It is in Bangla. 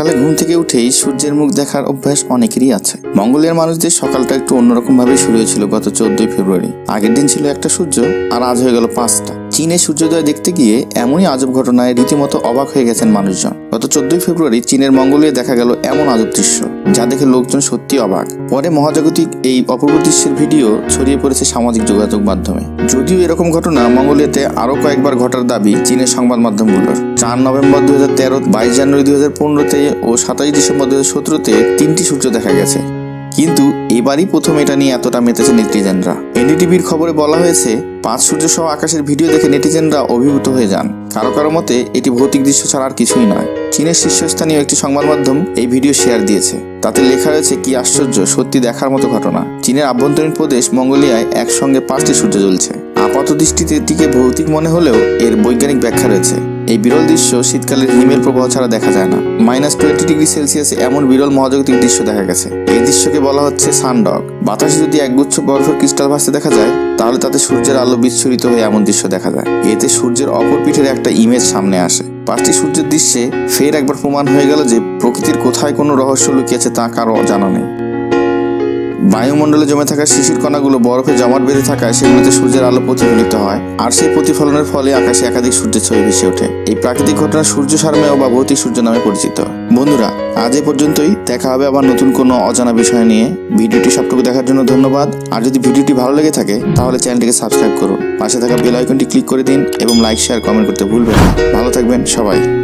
সকালে ঘুম থেকে উঠেই সূর্যের মুখ দেখার অভ্যাস অনেকেরই আছে। মঙ্গোলিয়ার মানুষদের সকালটা একটু অন্যরকম ভাবে শুরু হয়েছিল গত 14ই ফেব্রুয়ারি। আগের দিন ছিল একটা সূর্য, আর আজ হয়ে গেল 5টা। চীনে সূর্যোদয় দেখতে গিয়ে এমনই আজব ঘটনায় রীতিমতো অবাক হয়ে গেছেন মানুষজন। গত 14ই ফেব্রুয়ারি চীনের মঙ্গোলিয়ায় দেখা গেল এমন আজব দৃশ্য, যা দেখে লোকজন সত্যি অবাক। পরে মহাজাগতিক এই অপূর্ব দৃশ্যের ভিডিও ছড়িয়ে পড়েছে সামাজিক যোগাযোগ মাধ্যমে। যদিও এরকম ঘটনা মঙ্গোলিয়াতে আরো কয়েকবার ঘটার দাবি চীনের সংবাদ মাধ্যমগুলোর। 4 নভেম্বর 2013, 22 জানুয়ারি 2015-তে ও 27 ডিসেম্বর 2017-তে 3টি সূর্য দেখা গেছে। কিন্তু এবারই প্রথম এটা নিয়ে এতটা মেতেছে নেটিজেনরা। এনডিটিভির খবরে বলা হয়েছে, 5 সূর্য সহ আকাশের ভিডিও দেখে নেটিজেনরা অভিভূত হয়ে যান। কারো কারো মতে এটি ভৌতিক দৃশ্য ছাড়া আর কিছুই নয়। চীনের শীর্ষস্থানীয় একটি সংবাদ মাধ্যম এই ভিডিও শেয়ার দিয়েছে। তাতে লেখা রয়েছে, কি আশ্চর্য, সত্যি দেখার মতো ঘটনা। চীনের আভ্যন্তরীণ প্রদেশ মঙ্গোলিয়ায় একসঙ্গে 5টি সূর্য জ্বলছে। আপাত দৃষ্টিতে এটিকে ভৌতিক মনে হলেও এর বৈজ্ঞানিক ব্যাখ্যা রয়েছে। এই বিরল দৃশ্য শীতকালের হিমের প্রবাহ ছাড়া দেখা যায় না। -20°C এমন বিরল মহাজাগতিক দৃশ্য দেখা গেছে। এই দৃশ্যকে বলা হচ্ছে সানডগ। বাতাসে যদি একগুচ্ছ বরফের ক্রিস্টাল ভাসতে দেখা যায়, তাহলে তাতে সূর্যের আলো বিচ্ছুরিত হয়ে এমন দৃশ্য দেখা যায়। এতে সূর্যের অপর পিঠের একটা ইমেজ সামনে আসে। 5টি সূর্যের দৃশ্যে ফের একবার প্রমাণ হয়ে গেল যে প্রকৃতির কোথায় কোনো রহস্য লুকিয়েছে তা কারো জানা নেই। বায়ুমণ্ডলে জমে থাকা শিশির কণাগুলো বরফে জমাট বেঁধে থাকায় সেগুলোতে সূর্যের আলো প্রতিফলিত হয়, আর সেই প্রতিফলনের ফলে আকাশে একাধিক সূর্যের ছবি ভেসে ওঠে। এই প্রাকৃতিক ঘটনা সূর্য সারমেয় বা ভৌতিক সূর্য নামে পরিচিত। বন্ধুরা, আজ এ পর্যন্তই। দেখা হবে আবার নতুন কোনো অজানা বিষয় নিয়ে। ভিডিওটি সবটুকু দেখার জন্য ধন্যবাদ। আর যদি ভিডিওটি ভালো লেগে থাকে তাহলে চ্যানেলটিকে সাবস্ক্রাইব করুন, পাশে থাকা বেল আইকনটি ক্লিক করে দিন এবং লাইক, শেয়ার, কমেন্ট করতে ভুলবেন না। ভালো থাকবেন সবাই।